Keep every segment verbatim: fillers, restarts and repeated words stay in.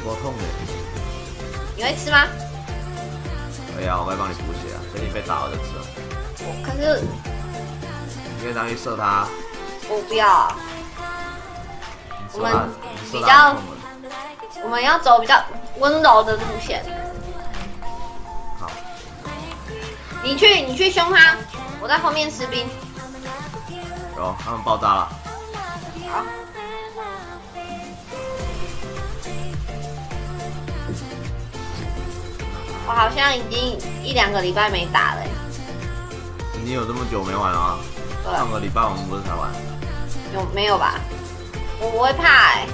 够痛的。 你会吃吗？ 可以啊，我会帮你补血啊，所以你被打我就吃了。 我可是你可以上去射他。 我不要。 我们比较，我们要走比较温柔的路线。 好， 你去，你去凶他，我在后面士兵。 有，他们爆炸了。 好。我好像已经一两个礼拜没打了。 已经有这么久没玩了啊？上个礼拜我们不是才玩？ 有没有吧？我不会怕哎、欸。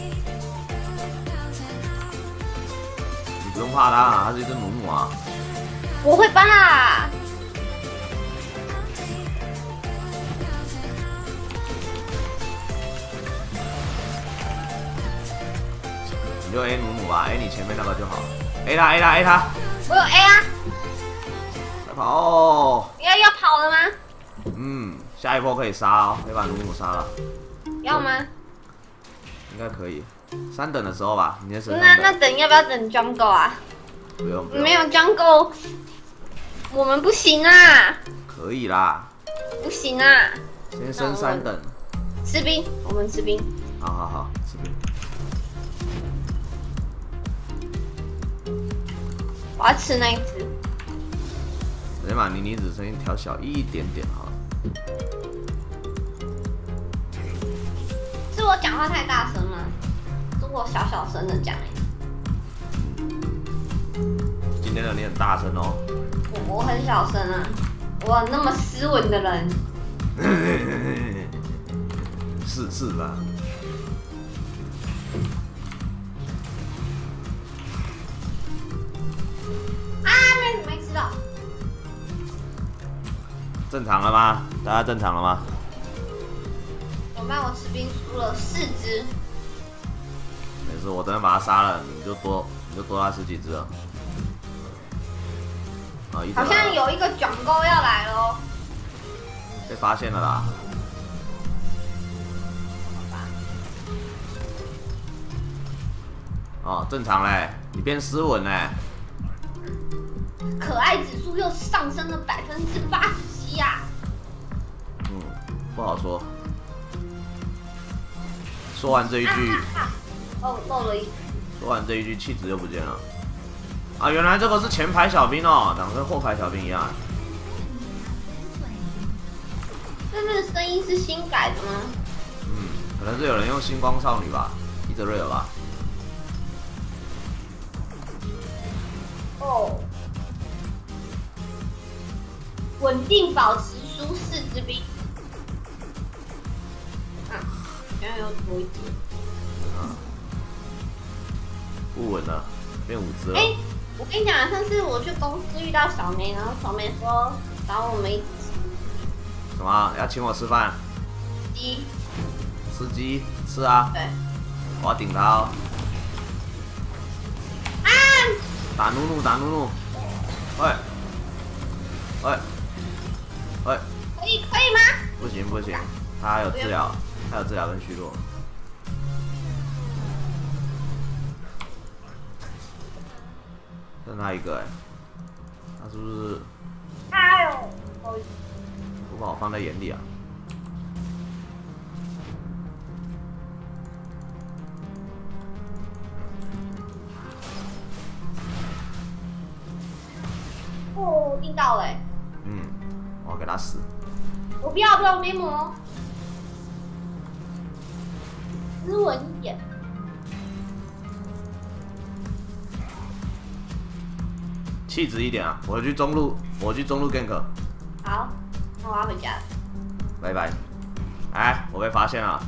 你不用怕它，它是一只母母啊。 我会怕。 你就 A 母母吧 ，A 你前面那个就好了。A 他 A 他 A 他。 我有 A 啊。 快跑哦！ 要要跑了吗？ 嗯，下一波可以杀哦，可以把母母杀了。 要吗？ 应该可以，三等的时候吧，你的身那那等要不要等 jungle 啊？ 不用不用。 没有 jungle， 我们不行啊。 可以啦。 不行啊。 先升三等。 吃兵，我们吃兵。 好好好，吃兵。 我要吃那一只。 先把妮妮子声音调小一点点好了。 是我讲话太大声吗？是我小小声的讲哎。 今天的你很大声哦。 我我很小声啊，我那么斯文的人。 是是吧？ 啊，没没吃到。 正常了吗？大家正常了吗？ 怎么办？我吃兵输了四只。 没事，我等下把他杀了，你就多你就多他十几只了。啊，一好像有一个卷钩要来喽。 被发现了啦。哦，正常嘞，你变斯文嘞。 可爱指数又上升了百分之八十七呀。 嗯，不好说。说完这一句， 啊啊啊、哦，漏了一。 说完这一句，气质又不见了。啊，原来这个是前排小兵哦，长得跟后排小兵一样。 那这个声音是新改的吗？ 嗯，可能是有人用星光少女吧，伊泽瑞尔吧。 哦。稳定保持输四支兵。啊，原来有多一只。 啊。不稳了，变五只了。 哎、欸，我跟你讲，上次我去公司遇到小梅，然后小梅说找我们一起。 什么？要请我吃饭？ 鸡。 吃鸡？吃啊。 对。 我要顶他哦。 啊！ 打努努，打努努。喂。喂。喂。 可以可以吗？ 不行不行，他还有治疗，还有治疗跟虚弱。剩他一个哎、欸，他是不是？ 哎呦！ 不把我放在眼里啊。 哦，硬到了、欸。 嗯，我要给他死。 我不要不要没魔。斯文一点。 气质一点啊！我去中路，我去中路 gank。 好，那我要回家了。 拜拜。哎，我被发现了。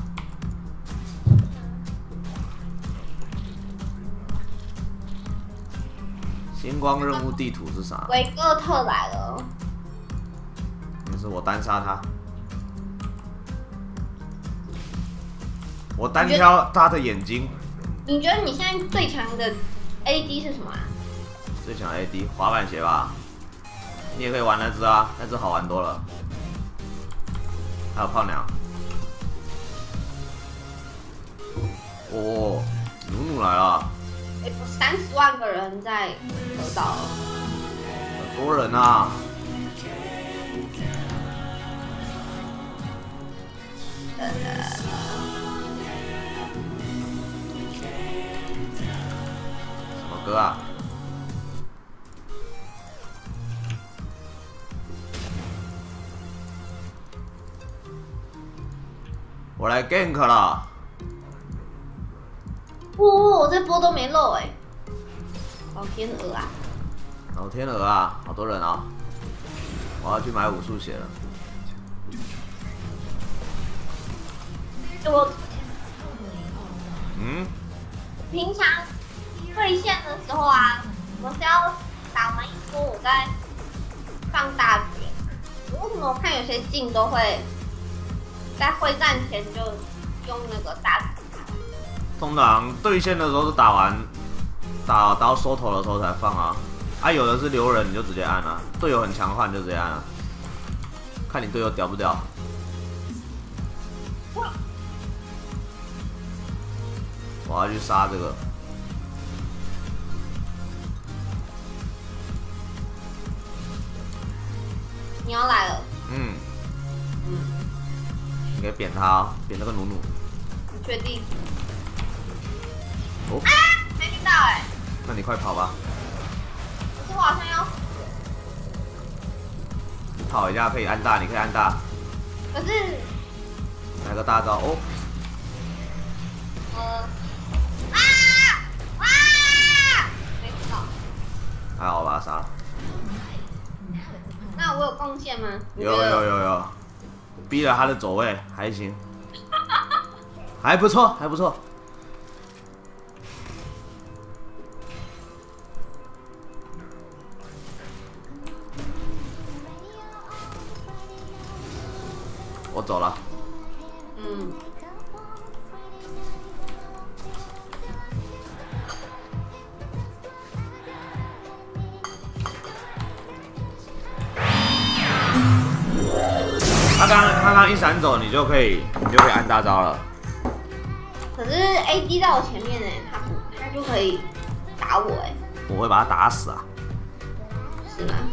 星光任务地图是啥？ 维戈特来了。 没事，我单杀他。我单挑他的眼睛。 你觉得你现在最强的 A D 是什么啊？ 最强 A D 滑板鞋吧，你也可以玩那只啊，那只好玩多了。还有炮娘，哦，努努来了， 三十万个人在得到了， 很多人啊。什么歌啊？我来 gank 了。 哦，我这波都没漏哎、欸，老天鹅啊！ 老天鹅啊，好多人啊！我要去买武术鞋了。 我嗯， 平常对线的时候啊，我是要打完一波我再放大绝。为什么我看有些镜都会在会战前就用那个大绝？ 通常对线的时候是打完打到收头的时候才放啊。啊，有的是留人你就直接按啊，队友很强的话你就直接按啊，看你队友屌不屌。我要去杀这个。 你要来了。 嗯。 嗯。 你可以扁他哦，扁那个努努。 你确定？ 哦。 啊！没听到哎、欸。 那你快跑吧。 可是我好像要死。 你跑一下可以按大，你可以按大。 可是。 来个大招哦。 呃。啊！啊！没听到。 还好把他杀了。 那我有贡献吗？ 有有有有，逼了他的走位，还行，还不错，还不错。我走了。 嗯。 他刚他刚一闪走，你就可以你就可以按大招了。 可是 A D 在我前面呢，他不他就可以打我哎。 我会把他打死啊。 是吗？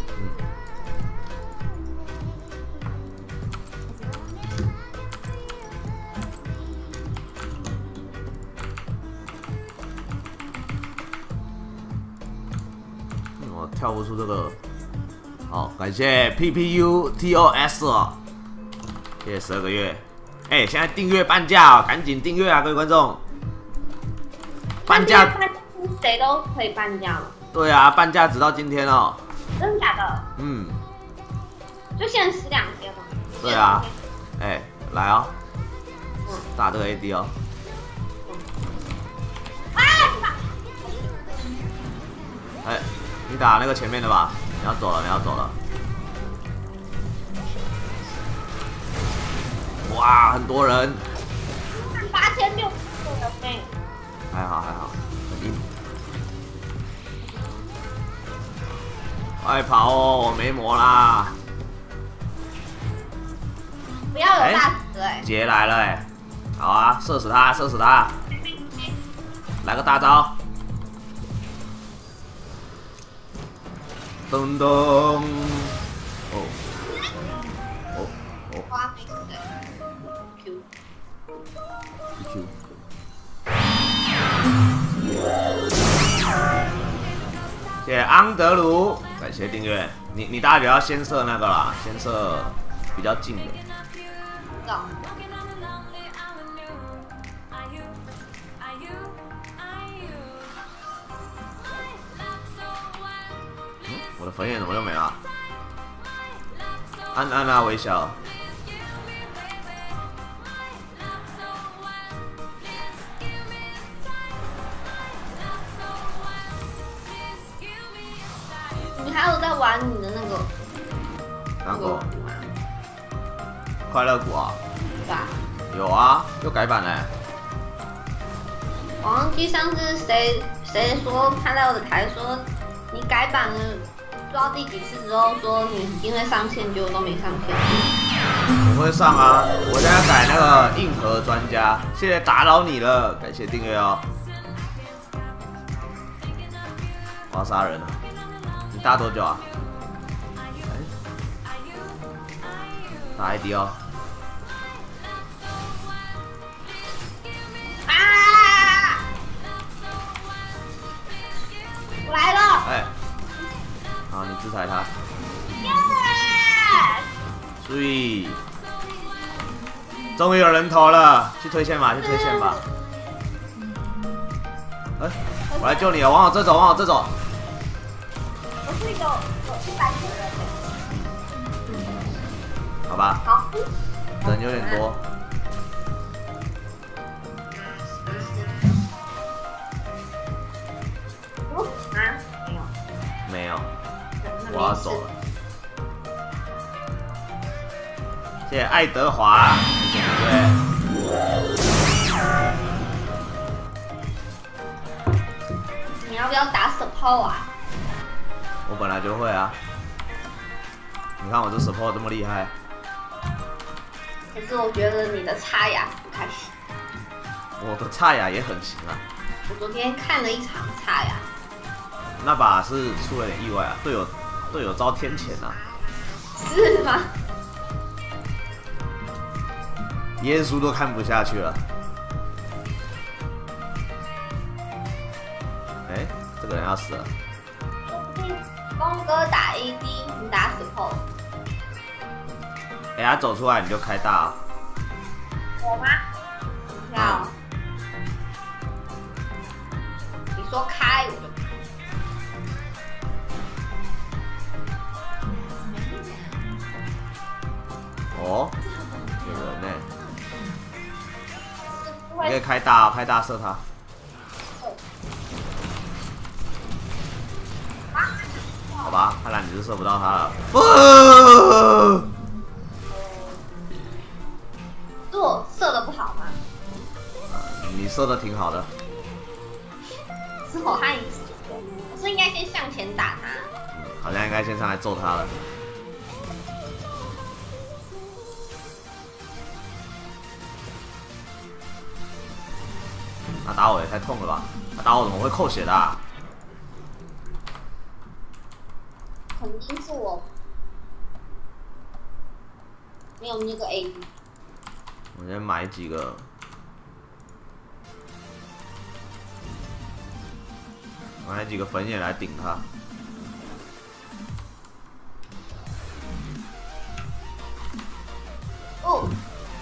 嗯，我跳不出这个。好，感谢 P P U T O S 哦，谢谢十二个月。哎、欸，现在订阅半价哦，赶紧订阅啊，各位观众！半价， 谁都可以半价吗？ 对啊，半价直到今天哦。 真的假的？ 嗯， 就限时两天吗？ 对啊。哎、欸，来哦，嗯、打这个 A D 哦。 啊！ 哎、欸，你打那个前面的吧。你要走了，你要走了。哇，很多人。 八千六个人呢。 还好还好，很硬。快跑哦，我没魔啦。 不要有大死哎。 杰来了哎，好啊，射死他，射死他。来个大招。噔噔，哦，哦哦， 花没死的 Q， 一 Q， 谢谢安德鲁，感谢订阅。你你大家不要先射那个啦，先射比较近的。 走。 我的粉眼怎么又没了？安安娜微笑。 你还有在玩你的那个？ 哪个？快乐谷啊？ 对吧？ 有啊，又改版了、欸。 我忘记上次谁谁说看到我的台说你改版了。不知道第几次之后说你一定会上线，结果都没上线。 我会上啊！我现在改那个硬核专家，谢谢打扰你了，感谢订阅哦。 我要杀人了。你打多久啊？打 I D 哦。 啊！我来了。 哎，好，你制裁他。 耶！ 注意，终于有人头了，去推线吧，去推线吧。哎，我来救你了，往我这走，往我这走。 我是有有一百个人。 好吧。 好。 人有点多。 哦啊，没有。 没有。我要走了。谢谢爱德华，对。 你要不要打support啊？ 我本来就会啊。你看我这 support 这么厉害。 可是我觉得你的插牙不太行。 我的插牙也很行啊。 我昨天看了一场插牙。 那把是出了点意外啊，队友队友遭天谴啊。 是吗？ 耶稣都看不下去了。哎、欸，这个人要死了。 说不定峰哥打 A D， 你打 support。 哎、欸，他走出来你就开大啊。 我吗？要。你说开我就开。 哦，有人呢。你可以开大、哦，开大射他。好吧，看来你是射不到他了。呃、 是我射的不好吗？ 你射的挺好的。 是我害你死的，我是应该先向前打他。 嗯，好像应该先上来揍他了。他打我也太痛了吧！他打我怎么会扣血的、啊？ 肯定是我没有那个 A D。 我先买几个，买几个粉眼来顶他。 哦。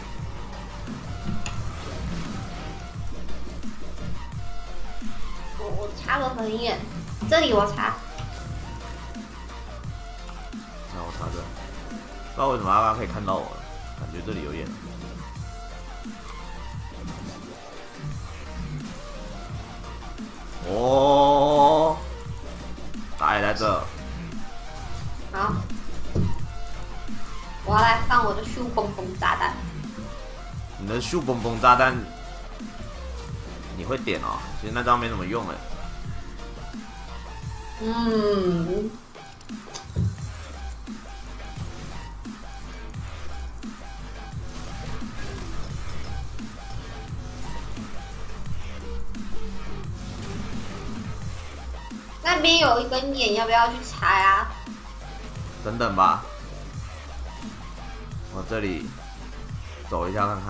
我我插了很远，这里我插。 那我插这，不知道为什么他刚刚可以看到我了，感觉这里有眼。哦，打野在这。 好，我要来放我的咻嘣嘣炸弹。 你的咻嘣嘣炸弹，你会点哦？其实那招没怎么用哎。 嗯。那边有一根眼，要不要去拆啊？ 等等吧，我这里走一下看看。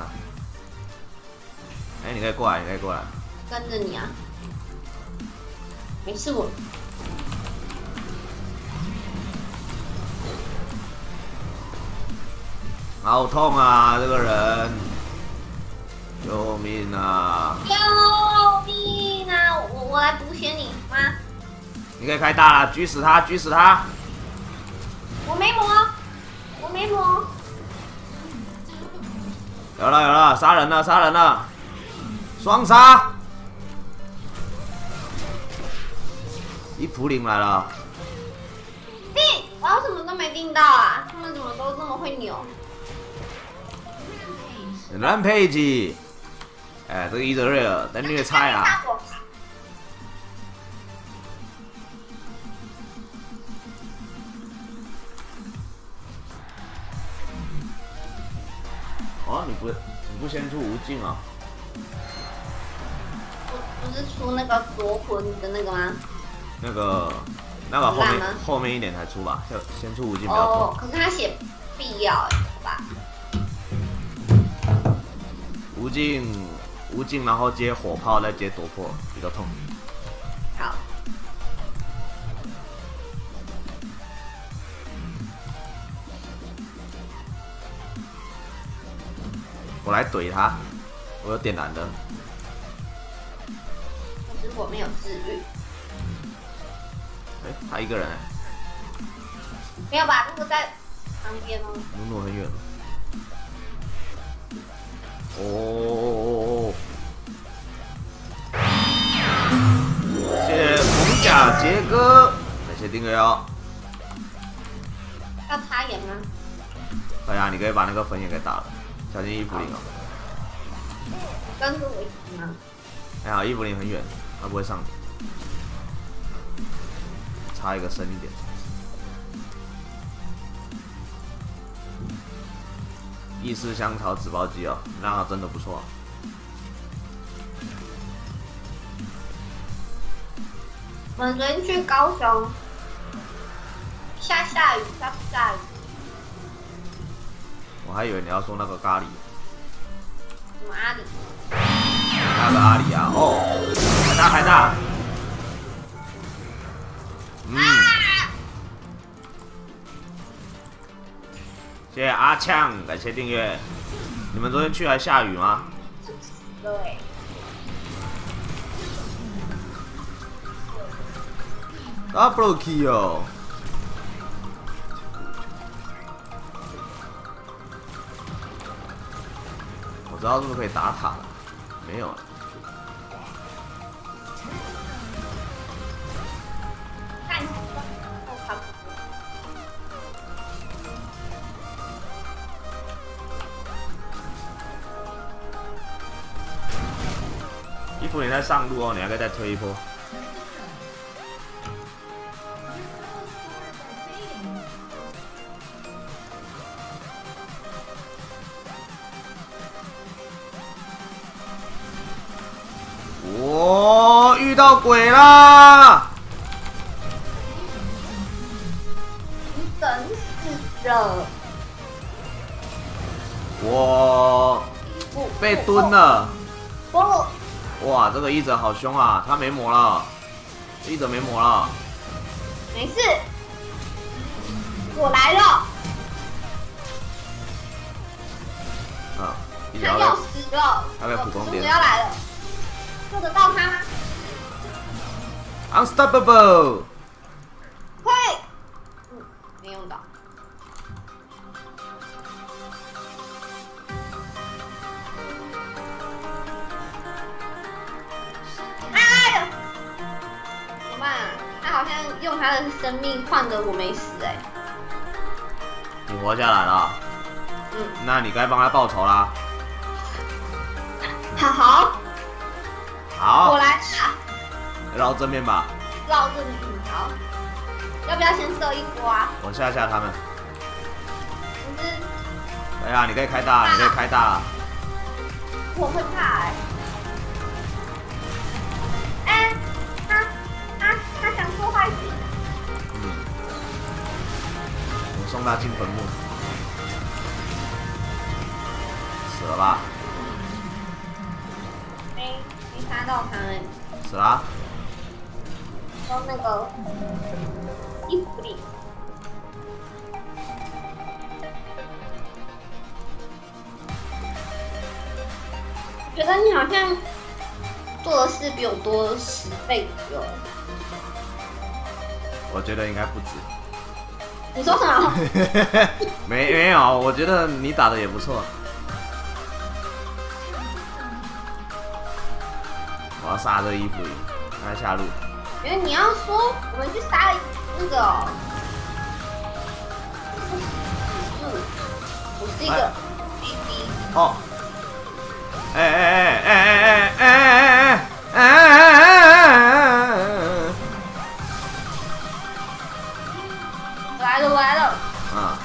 哎、欸，你可以过来，你可以过来。 跟着你啊，没事我。 好痛啊，这个人！救命啊！ 救命啊！我我来补血你吗？ 你可以开大了，狙死他，狙死他！ 我没魔，我没魔。 有了有了，杀人了杀人了，双杀！伊普林来了。 定，我要什么都没定到啊！他们怎么都这么会扭 ？Rampage， 哎，这个伊泽瑞尔在虐菜啊！哦，你不你不先出无尽啊？ 不不是出那个夺魂的那个吗？ 那个那个后面后面一点才出吧，要先出无尽比较痛。 哦，可是他写必要哎，好吧。 无尽无尽，然后接火炮，再接夺魄，比较痛。 好。 我来怼他，我有点燃的。 可是我没有治愈。 哎、欸，他一个人、欸。 没有吧？那个在旁边哦。 努努很远。哦哦哦哦！谢谢红甲杰哥，感谢订阅哦。 要插眼吗？ 哎呀，你可以把那个粉眼给打了，小心伊芙琳哦。 跟着我一起吗？ 还好伊芙琳很远，他不会上你。插一个深一点。意式香草纸包鸡哦，那真的不错。 我们昨天去高雄，下下雨，下不下雨？ 我还以为你要说那个咖喱。 什么阿里？ 那个阿里啊，哦，海大海大。嗯。啊、谢谢阿呛，感谢订阅。你们昨天去还下雨吗？ 对。 Double kill。我知道是不是可以打塔了？没有了。 看，哦，差不多。 伊芙琳在上路哦，你还可以再推一波。我、哦、遇到鬼啦！ 你等死了！ 我被蹲了。 不。 哇，这个伊泽好凶啊！他没魔了，伊泽没魔了。 没事，我来了。 啊， 他要死了！ 他被普攻点。 要来了，救得到他吗 ？Unstoppable！ 会，嗯，没用到。好像用他的生命换得我没死哎、欸， 你活下来了，嗯，那你该帮他报仇啦。 好好， 好， 我来打， 绕正面吧， 绕正面，好，要不要先射一波啊？ 我吓吓他们。 可是， 哎呀，你可以开大，你可以开大。 我会怕哎、欸，哎、欸，他他他想做坏事。 嗯，我送他进坟墓，死了吧？ 没没杀到他哎、欸。 死了、啊。 用那个衣服里。觉得你好像做的事比我多十倍左右。 我觉得应该不止。 你说什么？ 没没有，我觉得你打的也不错。我要杀这个衣服，让他下路。 因为你要说我们去杀了那个、哦，我是一个 B B。 哦。哎哎哎哎哎哎哎哎哎哎！ 我来了，我来了。 啊！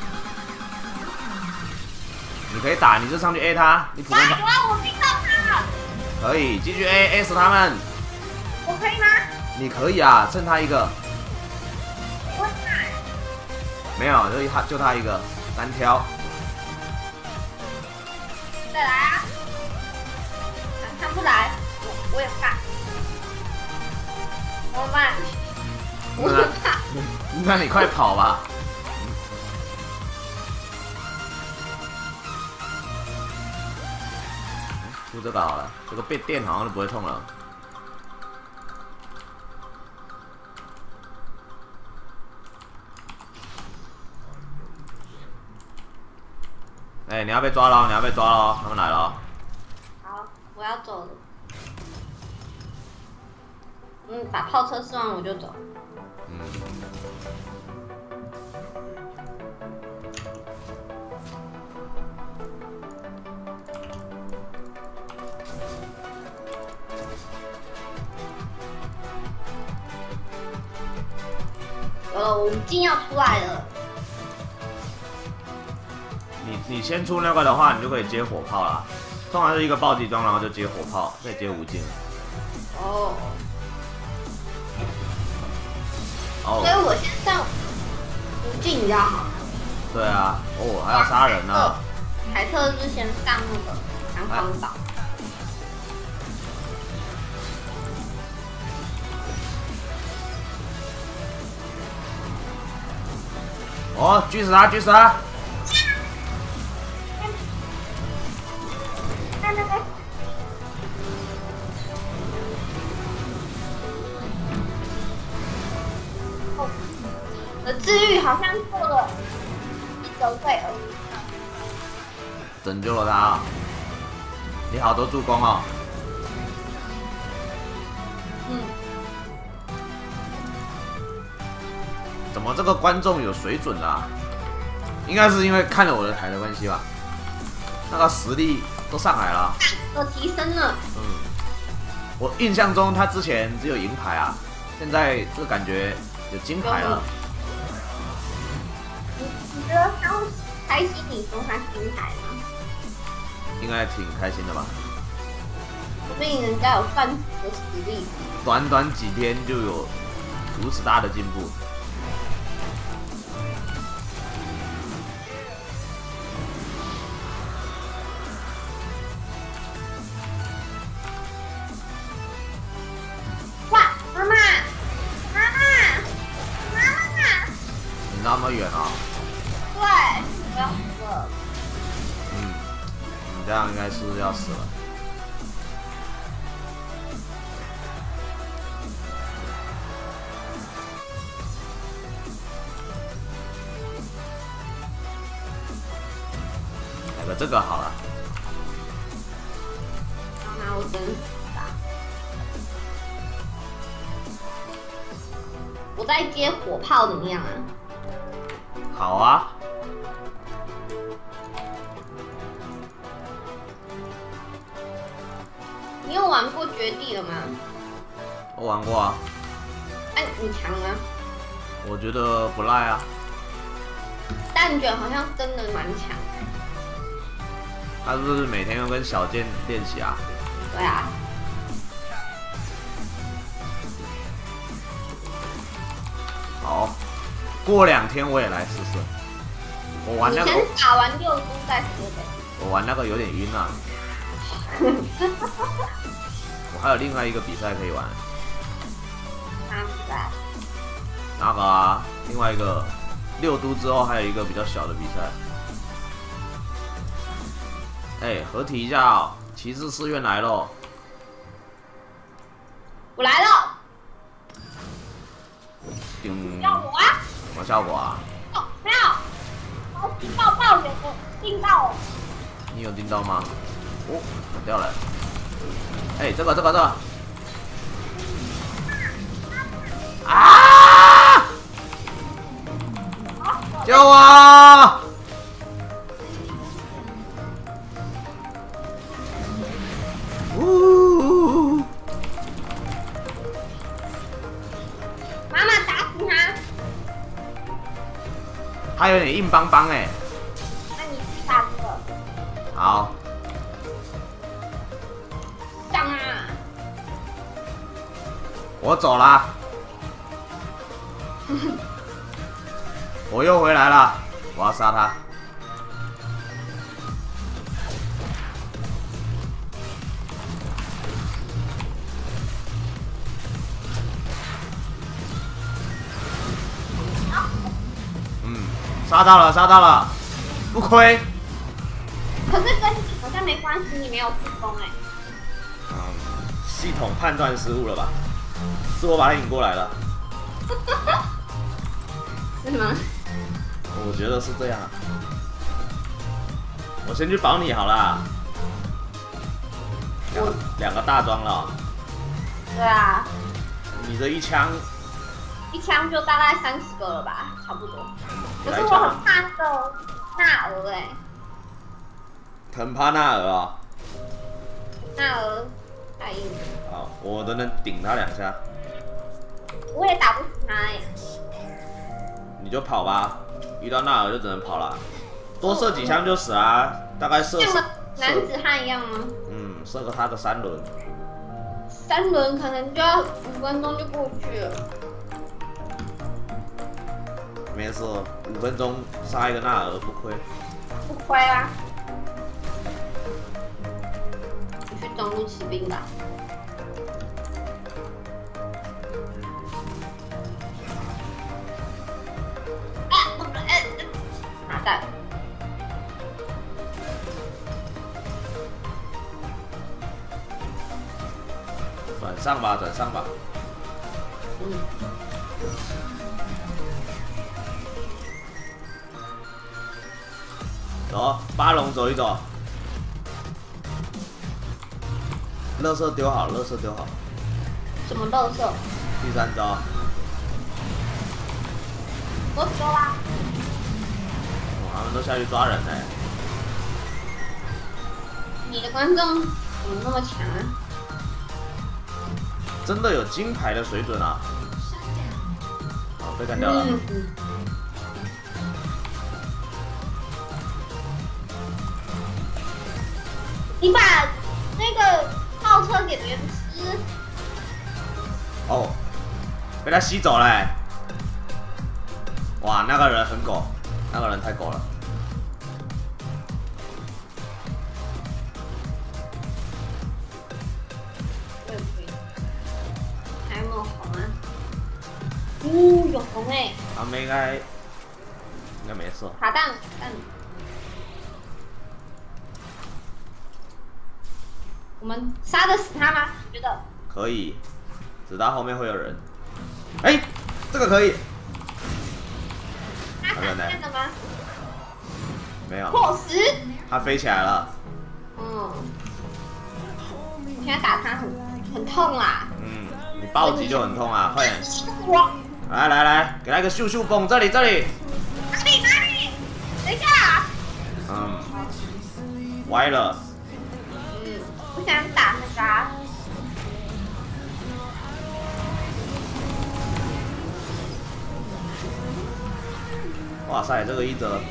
你可以打，你就上去 A 他，你普通他。 我我逼到他了。 可以继续 A A 死他们。 我可以吗？ 你可以啊，剩他一个。 我奶。 没有，就他就他一个，单挑。 再来啊！他不来，我我也怕。怎么办？我也怕。 那你快跑吧！出这个好了，这个被电好像都不会痛了。哎、欸，你要被抓了，你要被抓了，他们来了。 好，我要走了。嗯，把炮车试完我就走。 嗯。 有了，我五金要出来了。 你你先出那个的话，你就可以接火炮啦。通常是一个暴击装，然后就接火炮，再接无尽。 哦。 哦。 所以我先上无尽比较好。 对啊，哦，还要杀人呢、啊。 凯特是先上那个弹簧岛。 哦，狙死他，狙死他！ 看那个。哦，我的治愈好像做了一周岁而已。 拯救了他、啊，你好多助攻哦。 嗯。 怎么这个观众有水准啊？应该是因为看了我的台的关系吧。那个实力都上来了， 有提升了。 嗯，我印象中他之前只有银牌啊，现在这感觉有金牌了。 你你觉得他会开心？你说他金牌吗？ 应该挺开心的吧？ 说不定人家有赚的实力。 短短几天就有如此大的进步。那么远啊！ 对，我要死了。 嗯，你这样应该是要死了。来个这个好了。 那我真打。我在接火炮怎么样啊？ 好啊， 你有玩过绝地了吗？ 我玩过啊。 哎、啊，你强吗？ 我觉得不赖啊。 蛋卷好像真的蛮强的。 他是不是每天要跟小健练习啊？ 对啊。 好。过两天我也来试试。我玩那个。 你先打完六都再说呗。 我玩那个有点晕啊。我还有另外一个比赛可以玩。 哪比赛？ 那个啊，另外一个六都之后还有一个比较小的比赛。哎、欸，合体一下哦！骑士寺院来喽！ 我来了。 叮。 要我啊？ 什么效果啊？ 哦，没有。我听到爆点的，听到了。 你有听到吗？哦，砍掉了。哎、欸，这个这个这个。啊！救我！呜！ 妈妈打死他！ 他有点硬邦邦哎。 那你去打这个。 好。 上啊！ 我走啦，我又回来了，我要杀他。嗯，杀到了，杀到了，不亏。 可是跟你好像没关系，你没有助攻哎。 嗯，系统判断失误了吧？是我把他引过来了。 是吗？ 我觉得是这样啊。我先去保你好了。两个两个大装了。 对啊。 你这一枪， 一枪就大概三十个了吧，差不多。可是我很怕那个纳尔哎。 很怕纳尔啊。 纳尔太硬。 好，我都能顶他两下。 我也打不死他哎。 你就跑吧，遇到纳尔就只能跑了。多射几枪就死啊，大概射。 像男子汉一样吗？ 嗯，射个他的三轮。 三轮可能就要五分钟就过去了。 没事，五分钟杀一个纳尔不亏。 不亏啊！你去中路骑兵吧。啊！哎，麻蛋！ 转上吧，转上吧。 嗯。 走，八龙走一走。垃圾丢好，垃圾丢好。 什么垃圾？ 第三招。 我丢啦！ 哦，他们都下去抓人呢。 你的观众怎么那么强啊？ 真的有金牌的水准啊！好，被干掉了。嗯嗯你把那个炮车给别人吃。 哦，被他吸走了、欸。哇，那个人很狗，那个人太狗了。 还有没有红啊？呜、哦，有红哎、欸！ 他们应该应该没事。 卡弹弹。我们杀得死他吗？你觉得？ 可以，只他后面会有人。哎、欸，这个可以。 他闪现了吗？ 没有。 破十。 他飞起来了。 嗯。我现在打他很很痛啊。 嗯，你暴击就很痛啊，快点。 我。 来来来，给他一个咻咻蹦，这里这里。 哪里哪里？等一下。 嗯。歪了。 我想打那个、啊。 哇塞，这个一折。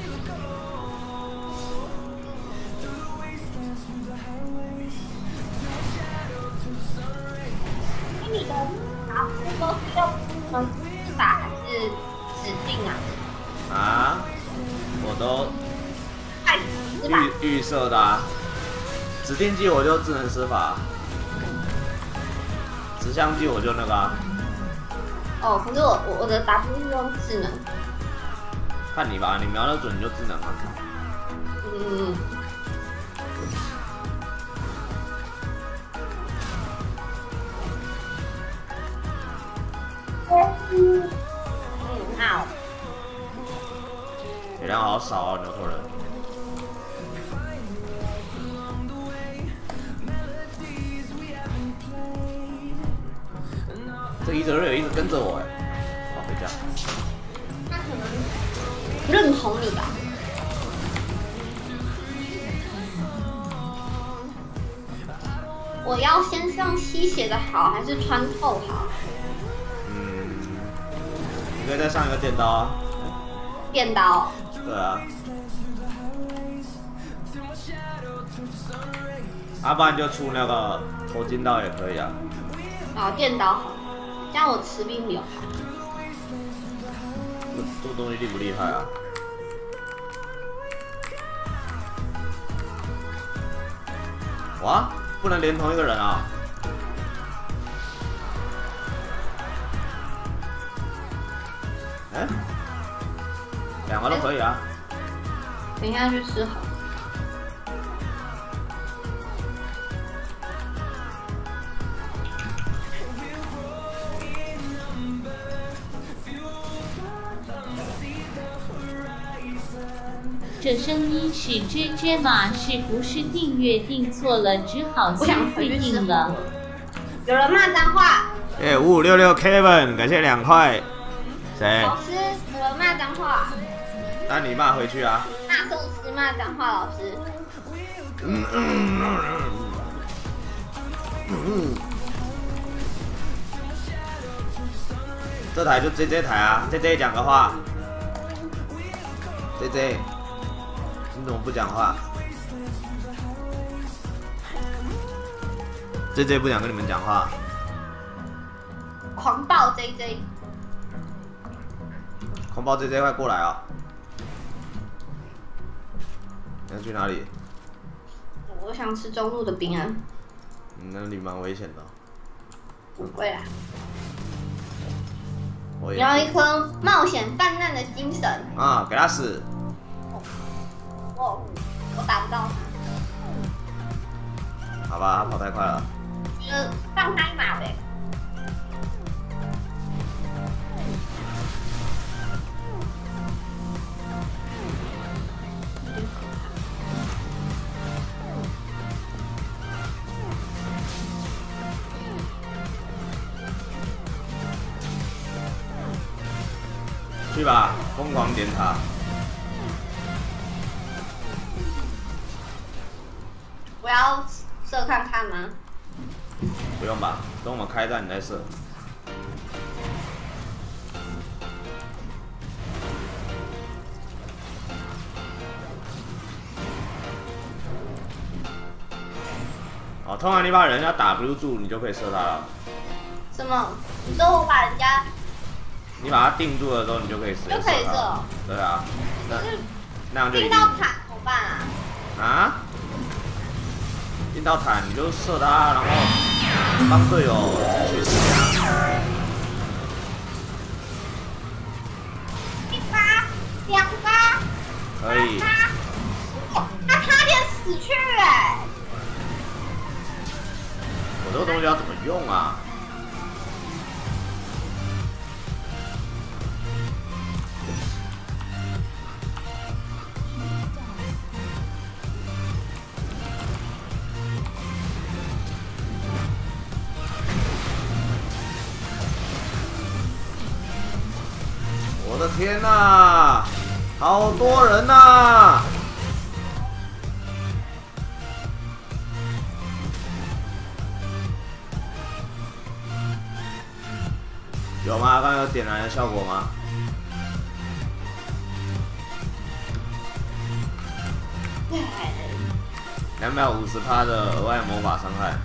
你的打出都是用能自打还是指定啊？ 啊？我都预预设的啊。指定技我就智能施法，指向技我就那个、啊。 哦，可是我我我的 W 是用智能。 看你吧，你瞄得准你就智能啊。 嗯。嗯，好。 血量好少啊，牛头人。这伊泽瑞有一直跟着我哎，我回家。 他可能认同你吧。我要先上吸血的好，还是穿透好？ 嗯，你可以再上一个电刀啊。 电刀。 对啊。要、啊、不然就出那个头巾刀也可以啊。 哦，电刀好。 这样我吃比你有好。 这个东西厉不厉害啊？哇，不能连同一个人啊！哎、欸，两个都可以啊。 等一下去吃好。 这声音是 J J 吗？是不是订阅订错了，只好先退订了？ 有人骂脏话。 哎，五五六六 Kevin， 感谢两块。谁？ 老师，有人骂脏话。 那你骂回去啊。 骂寿司骂脏话，老师。 嗯嗯嗯嗯嗯。这台就 J J 台啊 ，J J 讲个话。J J。你怎么不讲话 ？J J 不想跟你们讲话。 狂暴 J J， 狂暴 J J 快过来啊！你要去哪里？ 我想吃中路的饼啊。 嗯，那里蛮危险的。 不会啦。你要一颗冒险泛滥的精神。 啊，给他死！ 我我打不到他。好吧，他跑太快了。 觉得放他一马呗。 去吧，疯狂点塔。 我要射看看吗？ 不用吧，等我们开战你再射。哦，通常你把人家 W 住，你就可以射他了。 什么？你说我把人家？ 你把他定住的时候，你就可以射。 就可以射。 对啊。那那样就定到塔怎么办啊？ 啊？定到塔你就射他，然后帮队友争取时间。 一发，两发。 可以。 他差点死去哎！ 我这个东西要怎么用啊？我的天哪，好多人呐！有吗？刚刚有点燃的效果吗？两百五十趴的额外魔法伤害。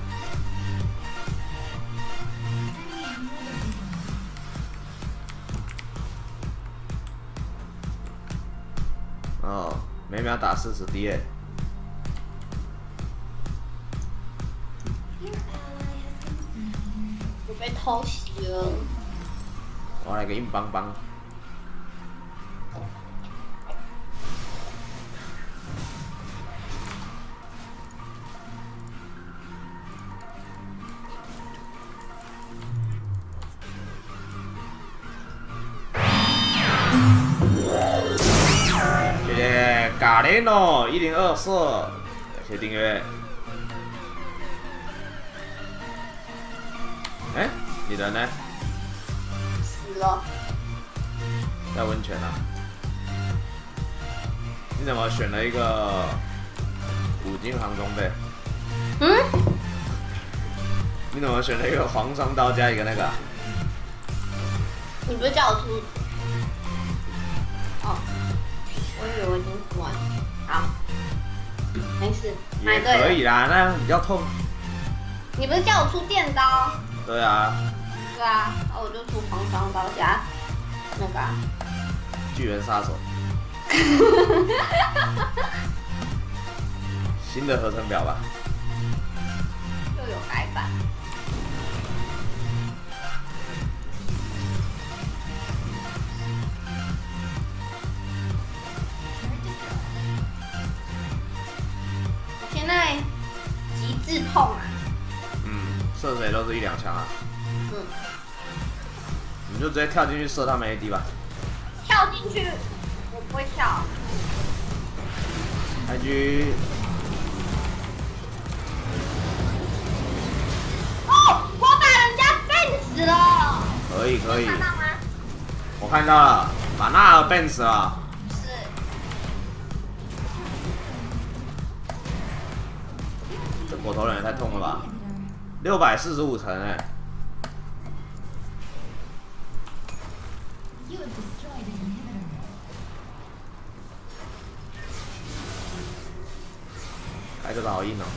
哦，每秒打四十滴耶。 我被偷袭了。 我来个硬邦邦。谢谢嘎雷诺一零二四，感谢订阅。哎、欸，你人呢？ 死了。 在温泉啊？你怎么选了一个五金行装备？ 嗯？ 你怎么选了一个黄双刀加一个那个、啊？ 你不是叫我出？哦，我以为我已经出完了。好，没事，买对了。 也可以啦，那样比较痛。 你不是叫我出电刀？ 对啊。 对啊，然后我就出狂双刀加那个、啊、 巨人杀手。新的合成表吧。 又有改版。我现在极致痛啊！ 嗯，射谁都是一两枪啊。 嗯。 你就直接跳进去射他们 A D 吧。 跳进去，我不会跳。 I G。 哦，我把人家干死了。 可以可以。 看到吗？ 我看到了，把纳尔变死了。 是。 这火头人也太痛了吧！六百四十五层哎。开这个好硬哦！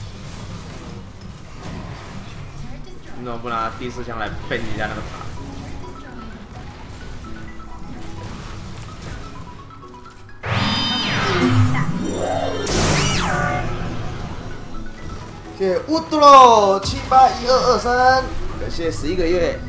你怎么不拿第四枪来背人家那个塔？谢谢乌杜罗七八一二二三，感谢十一个月。